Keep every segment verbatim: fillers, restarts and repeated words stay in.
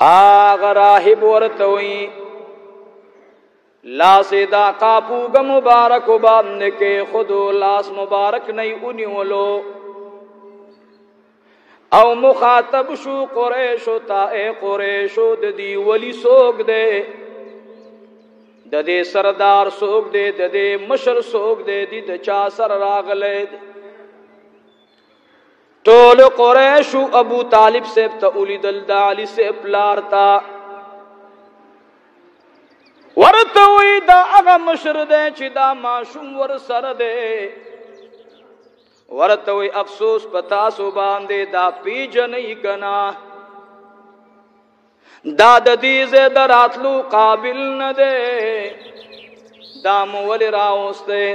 آغا راہب ورتوئی لاس دا قاپوگا مبارک باندے کے خودو لاس مبارک نہیں انیولو او مخاطب شو قریشو تا اے قریشو ددی ولی سوگ دے ددے سردار سوگ دے ددے مشر سوگ دے دی دچا سر راغلے دے طول قریشو ابو طالب سے تا اولی دلدا علی سے پلارتا ورتوی دا اغا مشر دے چی دا معشوم ور سر دے ورتوی افسوس پتاسو باندے دا پی جنئی کنا دا ددیز دراتلو قابل ندے دا مولی راوستے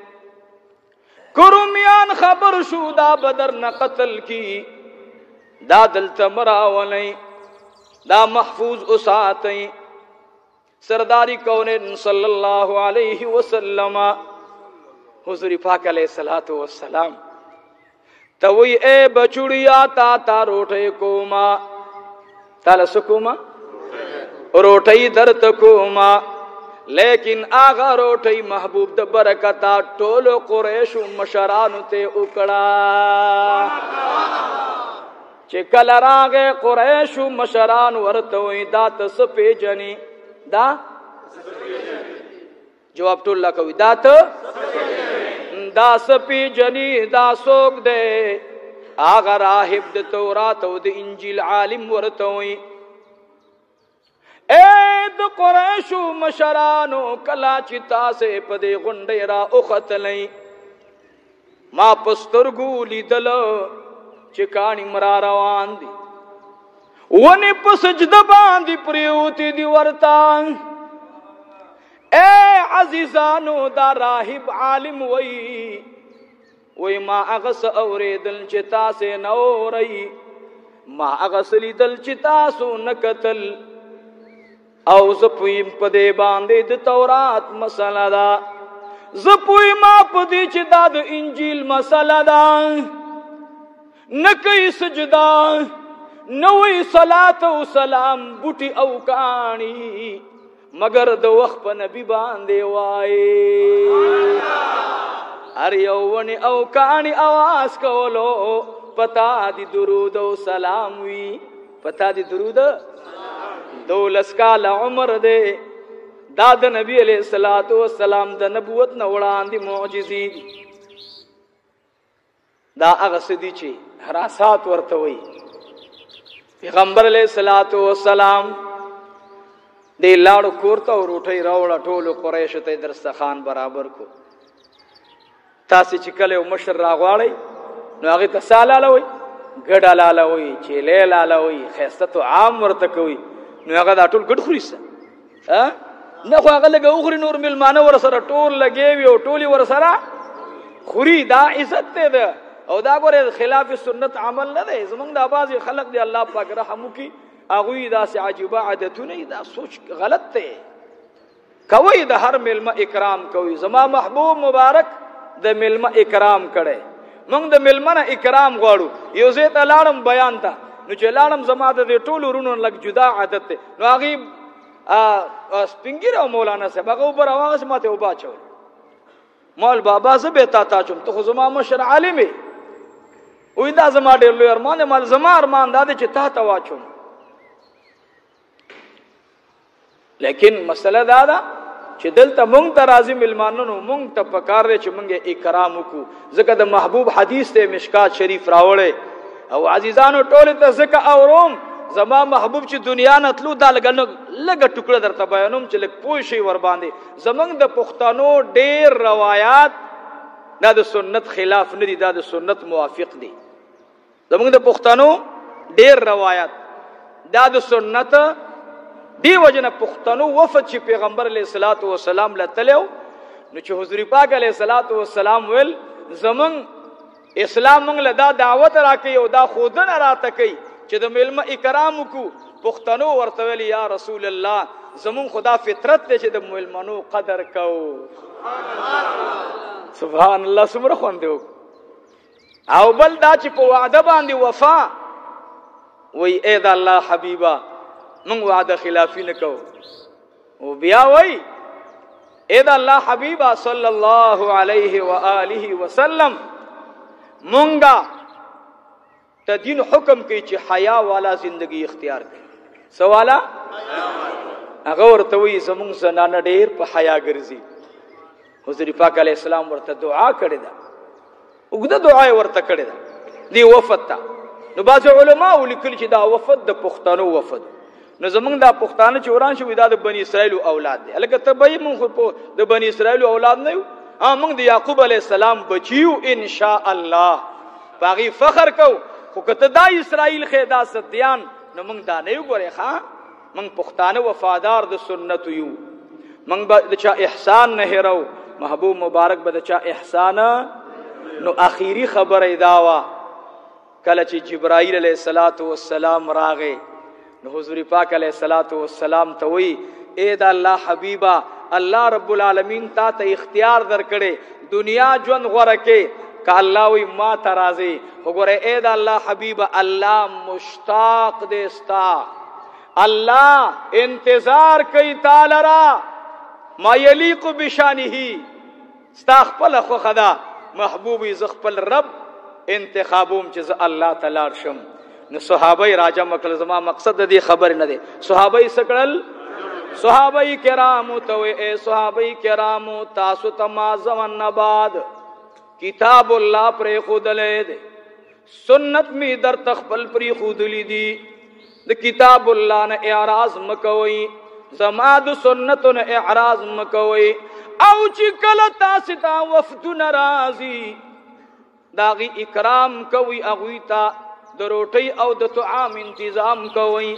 کرمیان خبر شو دا بدر نہ قتل کی دا دل تمراولی دا محفوظ اساتیں سرداری کونین صلی اللہ علیہ وسلم حضور پاک علیہ الصلوۃ والسلام توئی اے بچڑیا تا تا روٹے کوما تالا سکوما روٹی درت کوما لیکن آغا روٹی محبوب دا برکتا ٹولو قریش مشرانو تے اکڑا چکل راغے قریش مشران ورتوئی دا تسپی جنی دا جواب ٹول لکوی دا تا دا سپی جنی دا سوک دے آغا راہب دا توراتو دا انجیل عالم ورتوئی اے دا قریشو مشرانو کلا چتا سے پدے غنڈے را اخت لئی ما پسترگو لی دل چکانی مرا روان دی ونی پسجد باندی پریوتی دی ورطان اے عزیزانو دا راہب عالم وئی وی ما اغس اوری دل چتا سے نو رئی ما اغس لی دل چتا سو نکتل او زپویم پدے باندے د تورات مسئلہ دا زپوی ما پدی چی دا د انجیل مسئلہ دا نکی سجدہ نوی صلاة و سلام بوٹی او کانی مگر د وقت پا نبی باندے وائے ہر یوونی او کانی آواز کولو پتا دی درود و سلام وی پتا دی درود دولس کال عمر دے داد نبی علیہ الصلوۃ والسلام دا نبوت نوڑان دی معجزی دی دا اغسدی چی حراسات ورتوئی پیغمبر علیہ الصلوۃ والسلام دے لاڑو کورتا اور اٹھائی روڑا ٹولو قریش تے درستخان برابر کو تاسی چکلے و مشر راغواڑی نو آغی تسالا لوئی گڑا لالاوئی چیلے لالاوئی خیستتو عام ورتکوئی نو هغه دا ټول ګډ خوري سه ها نه خو هغه لګه اخري نور ملمانه ور سره ټول لګي او ټولي ور سره خوري دا عزت ته ده او دا ګوره خلاف سنت عمل نه ده زمونږ د आवाज خلق دی الله پاک رحم وکي هغه دا سي عجيبه عادتونه دا سوچ غلط ته کوي د هر ملما اکرام کوي زما محبوب مبارک د ملما اکرام کړي موږ د ملما اکرام غواړو یو زه ته لاړم بیان تا نو چې لاړم زما د ټولو رونو لګ جدا عادت ته نو هغه سپینګیر او مولانا صاحب هغه پر आवाज ماته وبا چول مول بابا زه به تا تا چوم ته خو زما مشر عالم وي دا زما ډېر لوی ارمان مال زما ارمان دا چې تا تا واچوم لیکن مسله دا ده چې دلته مونږ ته راځي ملمانونو مونږ ته پکار دی چې مونږ اکرام وکړو ځکه د محبوب حدیث ته مشکات شریف راوړی او عزیزانو ټول ته زکه اوروم زما محبوب چې دنیا نتلو دا لګ لګ ټوکړه درته بیانوم چې لګ پوه شي ور باندې زمنګ د پښتنو ډېر روایت دا د سنت خلاف نه دي دا د سنت موافق دي زمنګ د پښتنو ډېر روایت دا د سنت دی وجنه پښتنو وفد چې پیغمبر علیه الصلاۃ والسلام لتلو نو چې حضور پاک علیه الصلاۃ والسلام ول زمنګ اسلام موږ له دا دعوت راکې او دا خودنه راته کوي چې د ملما اکرام کو پښتنو ورته ویل یا رسول الله زمون خدا فطرت ته چې د ملمنو قدر کو سبحان الله سمره خوندو او بل دا چې په وعده باندې وفا وای اے د الله حبیبا من وعده خلافی نه کو. او بیا وای اے دا الله حبیبا صلی الله علیه و آله وسلم مونږه ته دین حکم کوي چې حیا والا زندگی اختیار کړي. سوالا هغه ورته وی زمونږ زنانه ډیر په حیا ګرځي. حضور پاک علیه السلام ورته دعا کړې ده، وګړه دعا ورته کړې ده دی وفد ته. نو بعض علما ولیکل چې دا وفد د پښتنو وفد. نو زمونږ دا پښتانه چې وران شو دا د بنی اسرائیل اولاد دي. الګ ته به مونږ د بنی اسرائیل اولاد نه یو، ا مونږ د یعقوب علیه السلام بچیو ان شاء الله. باغی فخر کو خو کته دا اسرائیل خدا ستیان نو مونږ دا نه یو ګورې ښا. مونږ پښتانه وفادار د سنت یو. مونږ به د چا احسان نه هرو. محبوب مبارک به د چا احسان. نو اخیری خبره دا وا کله چې جبرائیل علیه الصلاۃ والسلام راغی نو حضور پاک علیه الصلاۃ والسلام ته وی اے دا الله حبیبا الله رب العالمین تا ته اختیار درکړي دنیا ژوند غوړه کې ک الله وی ما ترازی وګوره اے دا الله حبیبا الله مشتاق دې استا، الله انتظار کوي تعالی را ما یلیق بشانه. ستا خپل خو خدا محبوبی ز خپل رب انتخابوم چې ز الله تعالی شم. نو صحابه راجا مکل زما مقصد دې خبر نه دي. صحابه سکړل صحابه کرام تو اے صحابه کرام تاسو تما زمن بعد کتاب الله پر خودلې دي، سنت می در تخپل پر خودلې دي. د کتاب الله نه اعراض مکوئ، زما د سنت نه اعراض مکوئ. او چې کله تاسو ته وفد ناراضي داغي اکرام کوي، اغوی ته د روټي او د طعام تنظیم کوي.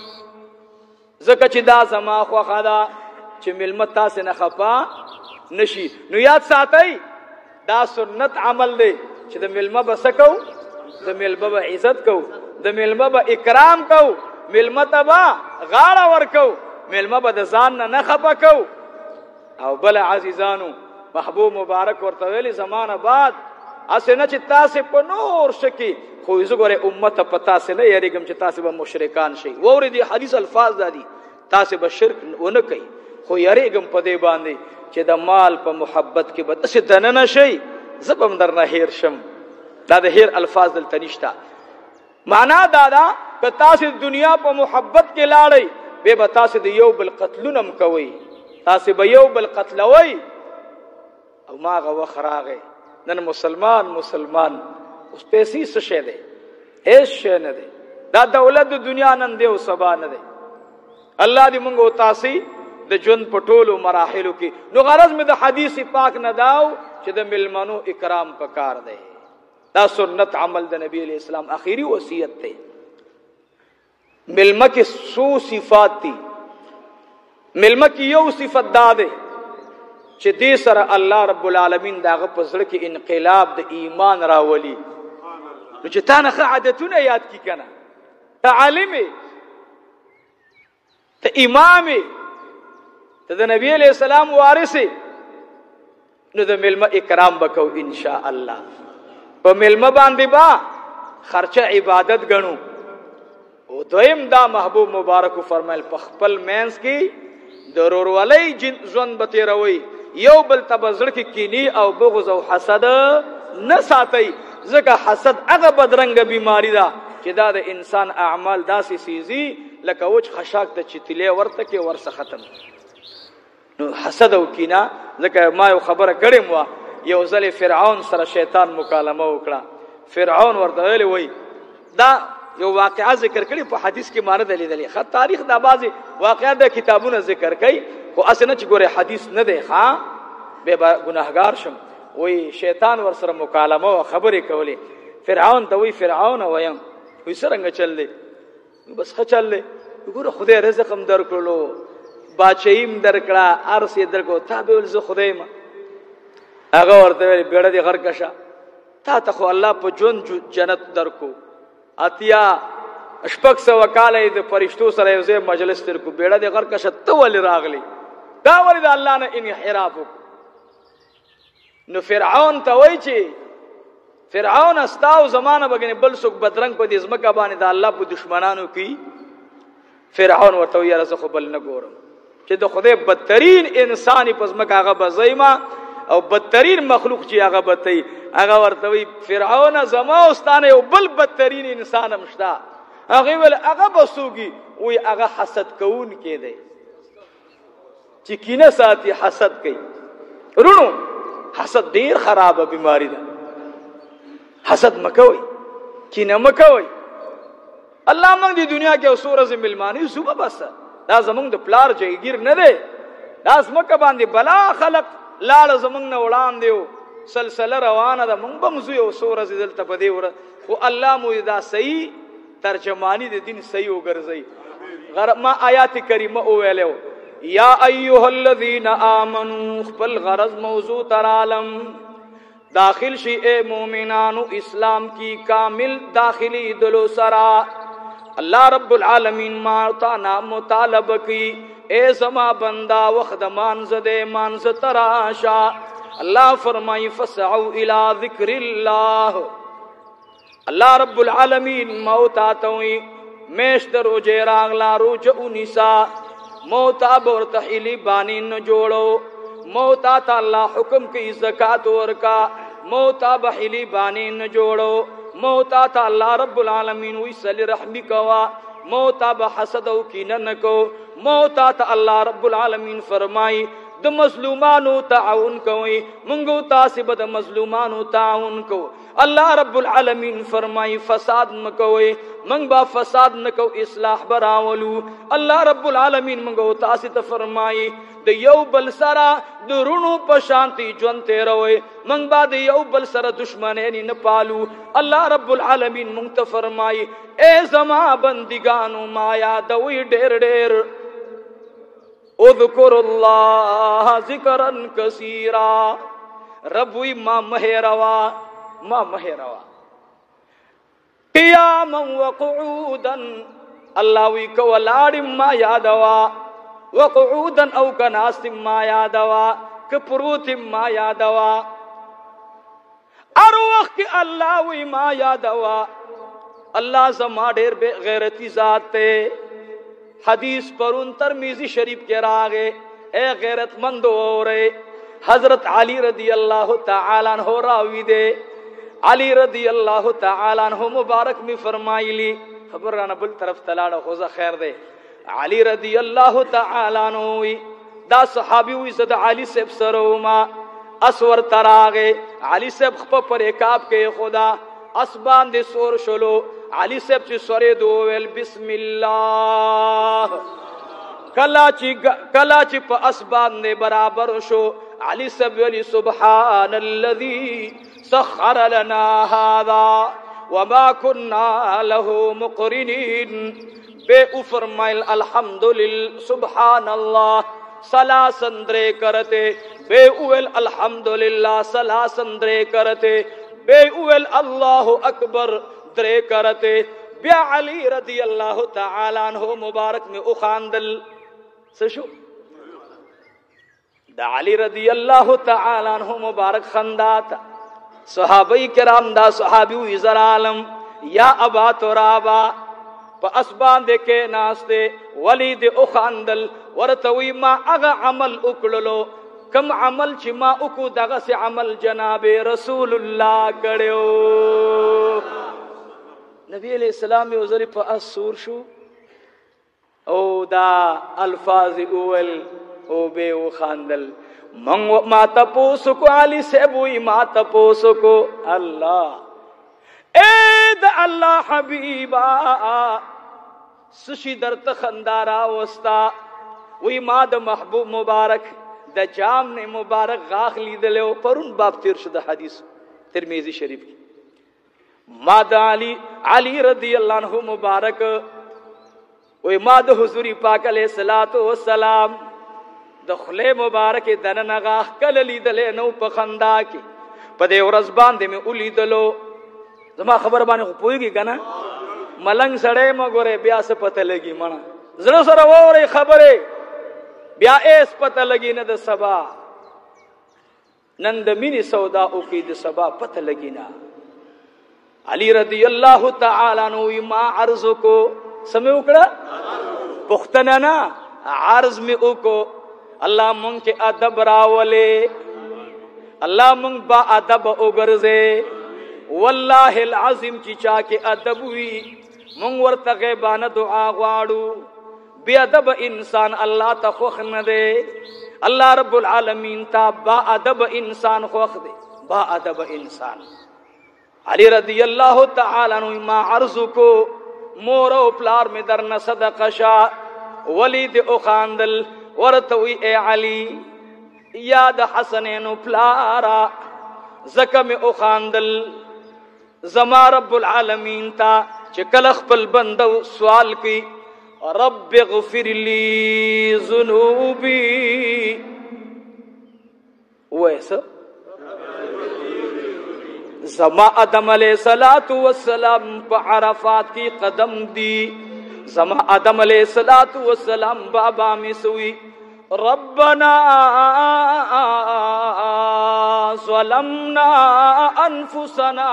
زکه چې دا زما خو خدا چې ملمت تاسو نه خفا نشي. نو یاد ساتئ دا سنت عمل دی چې د ملمه بسکو، د ملمه به عزت کو، د ملمه به اکرام کو، ملمه ته به غاړه ورکو، ملمه به د ځان نه نه خفا کو. او بل عزیزانو محبوب مبارک ورته ویلي زمانه بعد اسنه چې تاسو په نور شکی خو زه ګوره امت په تاسو نه یریږم چې تاسو به مشرکان شي. ووري دي حدیث الفاظ دادي تاسو به شرک ونه کوي خو یریږم په دې باندې چې د مال په محبت کې به تاسو دننه شي زبم درنه هیر شم. دا د هیر الفاظ دلته نشته. معنا دا دا که تاسو دنیا په محبت کې لاړئ به به تاسو د یو بل قتلونم کوي، تاسو به یو بل قتلوي. او ما غو خراغه نن مسلمان مسلمان اوس پیسې څه شه ده؟ هیڅ شه نه ده. دا دولت د دنیا نن دی او سبا نه ده. الله دې موږ او تاسو د ژوند په ټولو مراحلو کې نو غرض مې د حدیث پاک نه داو چې د ملمنو اکرام پکار دی. دا سنت عمل د نبی علیہ السلام اخیری وصیت ته. ملمه کې سو صفات دي. ملمه کې یو صفت دا ده چې دې سره الله رب العالمین داغه په زړه کې انقلاب د ایمان راولي. نو چې تا نه عادتونه یاد کی کنه، ته عالم ته امام ته د نبی علیہ السلام وارث، نو د ملمه اکرام وکاو ان شاء الله. په ملمه باندې با خرچه عبادت غنو. او دویم دا محبوب مبارک فرمایل په خپل مینس کې ضرور ولی ژوند به تیروي، یو بل تبزړ کې کینی او بغض او حسد نه ساتي. ځکه حسد هغه بدرنګ بیماری ده چې دا د انسان اعمال داسې سيزي لکه وچ خشاک ته چتلې ورته کې ورسه ختم. نو حسد او کینه ځکه ما یو خبره کړم وا یو ځل فرعون سره شیطان مکالمه وکړه. فرعون ورته ویلی وای دا یو واقعا ذکر کړي په حدیث کې مانه دلیدلې خط تاریخ دا بازي واقعا د کتابونو ذکر کوي خو اسنه چې ګوره حدیث نه دی ښا به ګناهګار شم. وای شیطان ور سره مکالمه او خبرې کولې. فرعون ته وای فرعون وایم وای څنګه چل دی؟ بس ښه چل دی. ګوره خدای رزق هم درکړلو، باچیم درکړه، ارس یې درکو، تا به ول زه خدای ما. هغه ورته ویل بیړه دې غر کشه، تا ته خو الله په جون جنت درکو. اتیا شپږ سوه کاله د فرشتو سره یو ځای مجلس تیر کو، بیړه دې غر کشه ته ولې راغلی؟ دا ولې د الله نه انحراف وکړو؟ نو فرعون ته وایي چې فرعون استاو زمانه بګنې بل څوک بدرنګ په دې ځمکه باندې د الله په دشمنانو کې. فرعون ورته وی رزه خو بل نه ګورم چې د خدای بدترین انسان پس مکه هغه بزایما او بدترین مخلوق چې هغه بتای هغه ورته وی فرعون زما واستانه یو بل بدترین انسان مشتا هغه ول هغه بسوږي وی هغه حسد کوون کې دی چې کینه ساتي حسد کوي ورونو حسد ډیر خرابه بیماری ده حسد مکوي کینه مکوي الله موږ د دنیا کې اوسوره زملمانی صبح بس دا زمونږ د پلار جایگیر نه دی دا زمکه باندې بلا خلق لاړ زمونږ نه وړاندې یو سلسله روانه ده مونږ به مزو یو اوسوره دلته په دې وره خو الله مو دا صحیح ترجمانی د دین صحیح وګرځي ما آیات کریمه ویلو یا ایها الذین آمنوا خپل غرض موضوع تر عالم داخل شي اے مومنانو اسلام کی کامل داخلی دلو سرا اللہ رب العالمین مارتانا مطالب کی اے زما بندہ وقت مانز دے مانز تراشا اللہ فرمائی فسعو الى ذکر اللہ اللہ رب العالمین موتا توئی میشتر و جیراغ لارو جو نسا موتا بورتحیلی بانی نجوڑو موتا تا اللہ حکم کی زکاة ورکا موتا بحیلی بانی نجوڑو موتا تا اللہ رب العالمین ویسل رحمی کوا موتا بحسد و کینن کو موتا تا اللہ رب العالمین فرمائی د مظلومانو تعاون کوي منگو تاسب د مظلومانو تعاون کو اللہ رب العالمین فرمائی فساد مکوي منگ با فساد نکو اصلاح براولو اللہ رب العالمین منگو تاسب فرمائی د یو بل سرا د رونو په شانتی جون تیروي منگ با د یو بل سرا دشمنی نه پالو اللہ رب العالمین مونږ ته فرمائی اے زما بندگانو ما یادوي ډېر ډېر اذکر اللہ ذکرا کثیرا ربوی ما مہروا ما مہروا قیاما وقعودا اللہ وی کولاڑ ما یادوا وقعودا او کناس ما یادوا کپروت ما یادوا ار وقت اللہ وی ما یادوا اللہ زما ډیر بے غیرتی ذات تے حدیث پرون ترمیزی شریف کے راگے اے غیرت مند ہو رہے حضرت علی رضی اللہ تعالیٰ عنہ راوی دے علی رضی اللہ تعالیٰ عنہ مبارک میں فرمائی لی خبر رانا بل طرف تلاڑا خوزا خیر دے علی رضی اللہ تعالیٰ عنہ ہوئی دا صحابی ہوئی زد علی سیب سروما اسور تراغے علی سیب خپا پر اکاب کے خدا اسبان دے سور شلو علی صاحب چی سورے دوویل بسم اللہ کلاچی کلاچی پا اسبان دے برابر شو علی صاحب ویلی سبحان اللذی سخر لنا هذا وما کننا له مقرنین بے افرمائل الحمدللہ سبحان اللہ سلاسن درے کرتے بے اویل الحمدللہ سلاسن درے کرتے بے اویل اللہ اکبر درے کرتے بیا علی رضی اللہ تعالیٰ عنہ مبارک میں اخاندل سشو دا علی رضی اللہ تعالیٰ عنہ مبارک خنداتا صحابی کرام دا صحابی ویزر عالم یا ابا ترابا پا اسبان دے کے ناستے ولید اخاندل ورتوی ما اغا عمل اکللو کم عمل چی ما اکو دغا سے عمل جناب رسول اللہ کڑیو نبی علیہ السلام وزری پا اسور شو او دا الفاظ اول او بے و خاندل منگ ما تپوسکو علی سیبوی ما تپوسکو اللہ اے دا اللہ حبیبا سشی در تخندارا وستا وی ما دا محبوب مبارک دا جام نے مبارک غاخ لیدلے پرون باب تیر شد حدیث ترمیزی شریف کی ماد علی علی رضی اللہ عنہ مبارک وی ماد حضوری پاک علیہ الصلوۃ والسلام دخلے مبارک دنن غاخ کل لیدلے نو پخندا کی پدے ورځ باندې می ولیدلو زما خبر باندې خو پويږي کنه ملنګ سړې مګوره بیا څه پته لګي مړه زړه سره وره خبره بیا ایس پته لګي نه د سبا نن د مینې سودا او کې د سبا پته لګي نه علی رضی اللہ تعالیٰ عنہ ما عرض کو سمے اکڑا پختنا نا عرض میں اوکو اللہ منگ کے ادب راولے اللہ منگ با ادب اگرزے واللہ العظیم چی چاہ کے ادب ہوئی منگ ورطا غیبان دعا غوارو بے ادب انسان اللہ تا خوخ ندے اللہ رب العالمین تا با ادب انسان خوخ دے با ادب انسان علی رضی اللہ تعالیٰ عنہ ما عرضو کو مورو پلار میں درن صدق شا ولید اخاندل ورتوی اے علی یاد حسنینو پلارا زکم اخاندل زما رب العالمین تا چکلخ پل بندو سوال کی رب اغفر لی ذنوبی ویسا زما آدم علیہ الصلوۃ والسلام پا عرفات کی قدم دی زما آدم علیہ الصلوۃ والسلام بابا میں سوئی ربنا ظلمنا انفسنا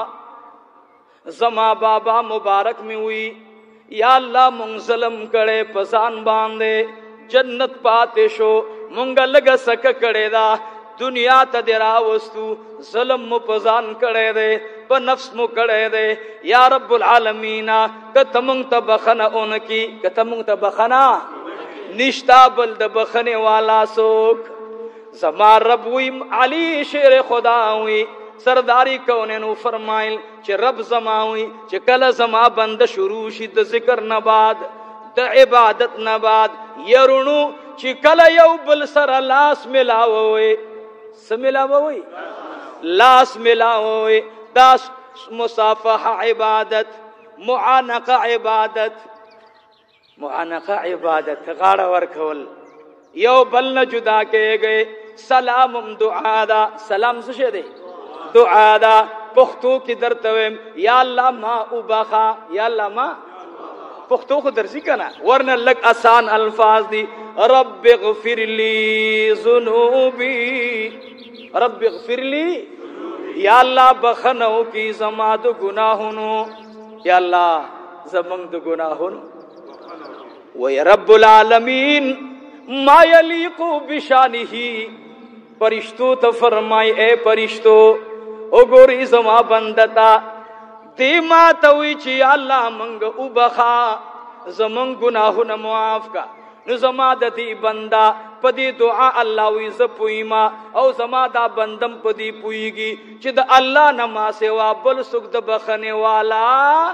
زما بابا مبارک میں ہوئی یا اللہ منگ ظلم کرے پسان باندے جنت پاتے شو منگا لگا سک کرے دا دنیا تا دیرا وستو ظلم مو پزان کرے دے پا نفس مو کرے دے یا رب العالمین کتا منگ تا بخنا ان کی کتا منگ تا بخنا نشتا بلد بخنے والا سوک زما رب وی علی شیر خدا ہوئی سرداری کونینو فرمائل چھ رب زما ہوئی چھ کل زما بند شروع شد ذکر نباد دا عبادت نباد یرونو چھ کل یو بل سر لاس ملاووئے سملاووئے لاس ملاووئے دا مصافح عبادت معانق عبادت معانق عبادت غاڑا ورکول یو بل نہ جدا کے گئے سلامم دعا دا سلام سشے دے دعا دا پختو کی درتویم یا اللہ ما اوباخا یا اللہ ما پختو کو درسی کنا ورنہ لگ آسان الفاظ دی رب اغفر لی ذنوبی رب اغفر لی یا اللہ بخنو کی زما دو گناہنو یا اللہ زمان دو گناہنو وی رب العالمین ما یلیقو بشانہی پرشتو تا فرمائی اے پرشتو او گوری زما بندتا دیما توی چی اللہ منگ او بخا زمان گناہو معاف کا نو زما دا دی بندہ پدی دعا اللہ وی زپویما او زما دا بندم پدی پویگی چی دا اللہ نما سوا بل سک دا بخنے والا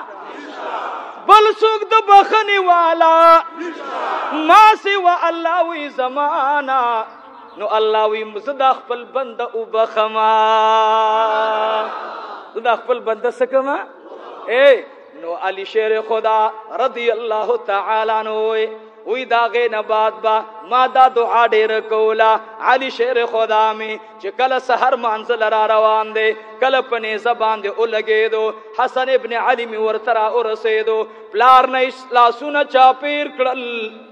بل سک دا بخنے والا ما سوا اللہ وی زمانا نو اللہ وی زدا خپل بند او بخما زدا خپل بند سکما اے نو علی شیر خدا رضی اللہ تعالی عنہ وی داغے نباد با ما دا دعا دیر کولا علی شیر خدا میں چھ کل سہر منزل را روان دے کل پنے زبان دے اولگے دو حسن ابن علی میں ورترا ارسے دو پلار نے لاسونا چاپیر کرل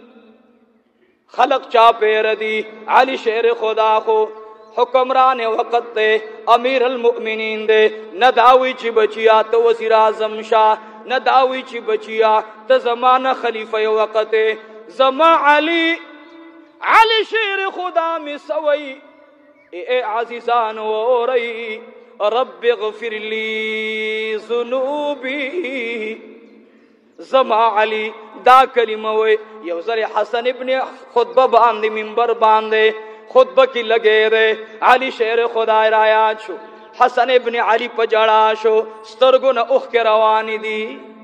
خلق چاپیر دی علی شیر خدا خو حکمران وقت دے امیر المؤمنین دے نہ داوی چی بچیا تو وزیر اعظم شاہ نہ داوی چی بچیا تو زمانہ خلیفہ وقت دے زما علی علی شیر خدا میں سوئی اے, اے عزیزان و رئی رب اغفر لی ذنوبی زما علی دا کلمہ وے یو ذر حسن ابن خطبہ باندے منبر باندے خطبہ کی لگے رے علی شیر خدا رایا چھو حسن ابن علی پجڑا شو سترگو نہ اخ کے روانی دی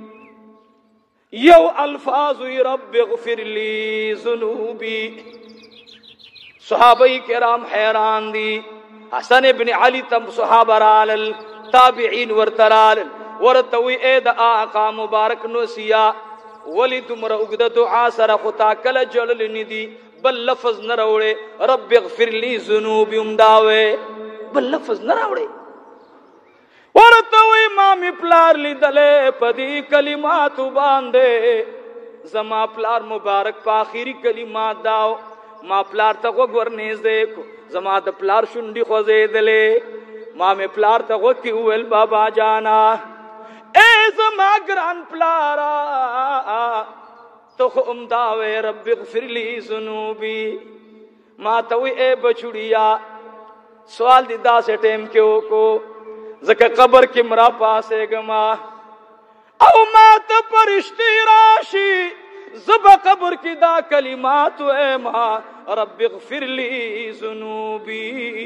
یو الفاظ رب اغفر لی ذنوبی صحابہ کرام حیران دی حسن ابن علی تم صحابہ رالل تابعین ورترال ورتوی اے دا آقا مبارک نوسیا ولی تمر اگد دعا سر خطا کل جلل ندی بل لفظ نروڑے رب اغفر لی ذنوبی امداوے بل لفظ نروڑے ورتوی مامی پلار لی دلے پدی کلماتو باندے زما پلار مبارک پا آخری کلمات داو ما پلار تا غوگ ورنیز دیکھو زما دا پلار شنڈی خوزے دلے مامی پلار تا غوگ کی اویل بابا جانا اے زما گران پلارا تو خو امداوے رب اغفر لی ذنوبی ما توی اے بچڑیا سوال دی دا سے ٹیم کیوں کو زکا قبر کی مرا پاسے گما او ما تا پرشتی راشی زبا قبر کی دا کلمات اے ما رب اغفر لی ذنوبی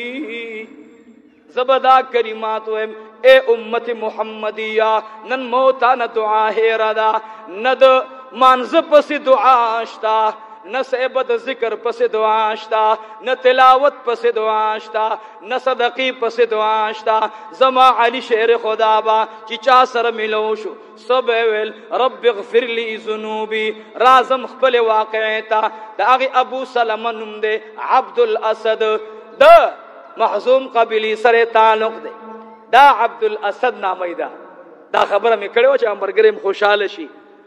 زبا دا کلمات اے اے امت محمدیہ نن موتا نہ دعا ہے ردا ند مانز پس دعا آشتا نہ سیبت ذکر پس دعا آشتا نہ تلاوت پس دعا آشتا نہ صدقی پس دعا آشتا زما علی شیر خدا با چی چا سر ملوشو سب ویل رب اغفر لی ذنوبی رازم خپل واقعیتا دا اغی ابو سلم نم دے عبد الاسد دا محزوم قبیلی سر تعلق دے دا عبد الاسد نامی دا دا خبر میں کڑے ہو چا مرگرم خوشحال شی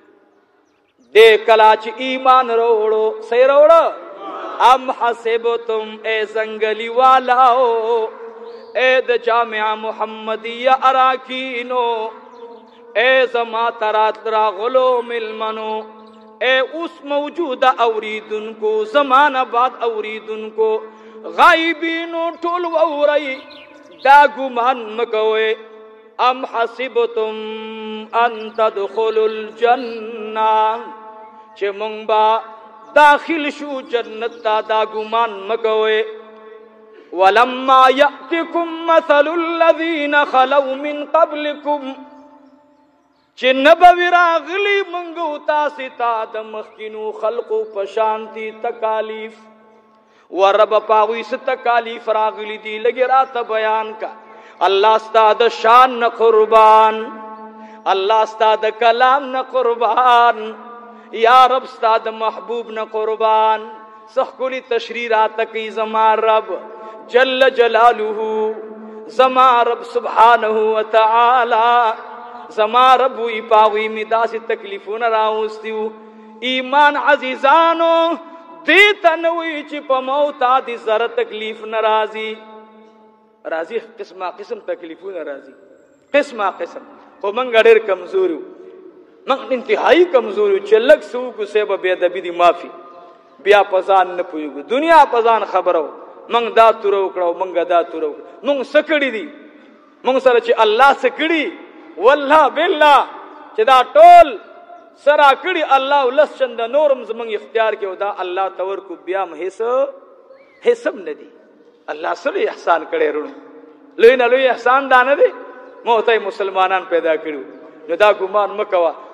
دے کلاچ ایمان روڑو سی روڑو ام حسبتم اے زنگلی والاو اے دا جامعہ محمدیہ اراکینو اے زما ترات را غلو ملمنو اے اس موجودہ اوریدن کو زمانہ بعد اوریدن کو غائبینو ٹول ووری دا گمان مکوے ام حسبتم ان تدخلوا الجنہ چه مونگ با داخل شو جنت تا دا گمان مکوے ولما یأتکم مثل الذین خلو من قبلکم چه نبوی راغلی منگو تاسی تا دمخینو خلقو پشانتی تکالیف ورب پاوی سے تکالیف راغلی دی لگی رات بیان کا اللہ استاد شان نہ قربان اللہ استاد کلام نہ قربان یا رب استاد محبوب نہ قربان سخکلی تشریرات کی زما رب جل جلالہ زما رب سبحانہ وتعالی زما رب وی پاوی مدا سے تکلیفون راوستیو ایمان عزیزانو دیتا نوی چی پا موتا دی ذرا تکلیف نرازی رازی قسمہ قسم تکلیفون رازی قسمہ قسم خو منگا دیر کمزوریو منگ انتہائی کمزوریو چلک سوکو سیبا بیدبی دی مافی بیا پزان نپویگو دنیا پزان خبرو منگ دا تورو کرو منگا دا تورو کرو منگ سکڑی دی منگ سر چی اللہ سکڑی واللہ باللہ چی دا ٹول سرا کڑی اللہ لس چند نورم زمانگ اختیار کیو دا اللہ تور کو بیام حسب حسب ندی اللہ سلی احسان کڑے رونو لوی نا لوی احسان دا ندی موتای مسلمانان پیدا کرو نو دا گمان مکوا